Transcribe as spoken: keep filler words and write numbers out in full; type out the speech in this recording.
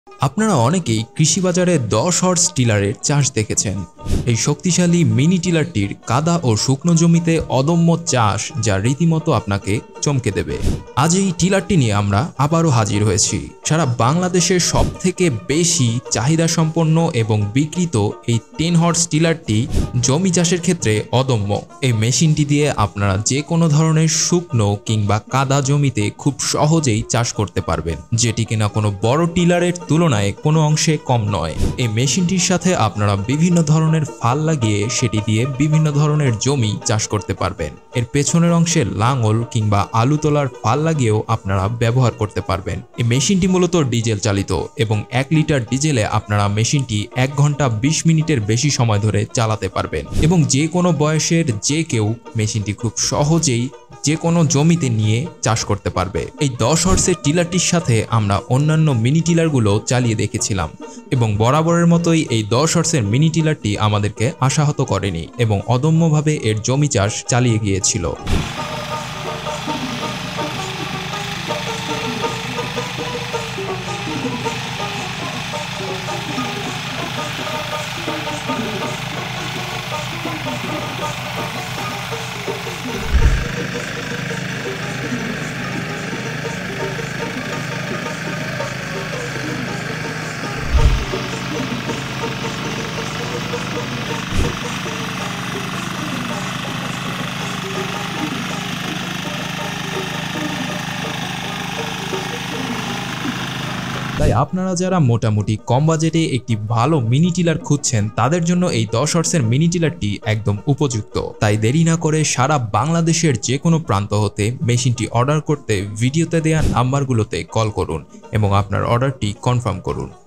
আপনারা অনেকেই কৃষি বাজারে দশ হর্স টিলারের চাষ দেখেছেন। এই শক্তিশালী মিনি টিলারটির কাদা ও শুকনো জমিতে অদম্য চাষ যা রীতিমতো আপনাকে চমকে দেবে। আজ এই টিলারটি নিয়ে আমরা আবারও হাজির হয়েছি। সারা বাংলাদেশের সবথেকে বেশি চাহিদা সম্পন্ন এবং বিক্রিত এই টেন হর্স টিলারটি জমি চাষের ক্ষেত্রে অদম্য। এই মেশিনটি দিয়ে আপনারা যে কোনো ধরনের শুকনো কিংবা কাদা জমিতে খুব সহজেই চাষ করতে পারবেন, যেটি কিনা কোনো বড় টিলারের তুলনায় কোনো অংশে কম নয়। এই মেশিনটির সাথে আপনারা বিভিন্ন ধরনের ফাল লাগিয়ে সেটি দিয়ে বিভিন্ন ধরনের জমি চাষ করতে পারবেন। এর পেছনের অংশে লাঙল কিংবা আলু তোলার ফাল লাগিয়েও আপনারা ব্যবহার করতে পারবেন। এই মেশিনটি মূলত ডিজেল চালিত এবং এক লিটার ডিজেলে আপনারা মেশিনটি এক ঘন্টা বিশ মিনিটের বেশি সময় ধরে চালাতে পারবেন এবং যে কোনো বয়সের যে কেউ মেশিনটি খুব সহজেই যে কোনো জমিতে নিয়ে চাষ করতে পারবে। এই দশ হর্সের টিলারটির সাথে আমরা অন্যান্য মিনি টিলারগুলো চালিয়ে দেখেছিলাম এবং বরাবরের মতোই এই দশ হর্সের মিনি টিলারটি আমাদেরকে আশাহত করেনি এবং অদম্যভাবে এর জমি চাষ চালিয়ে গিয়েছিল। তাই আপনারা যারা মোটামুটি কম বাজেটে একটি ভালো মিনি টিলার খুঁজছেন তাদের জন্য এই দশ হর্সের মিনি টিলারটি একদম উপযুক্ত। তাই দেরি না করে সারা বাংলাদেশের যে কোনো প্রান্ত হতে মেশিনটি অর্ডার করতে ভিডিওতে দেওয়া নাম্বারগুলোতে কল করুন এবং আপনার অর্ডারটি কনফার্ম করুন।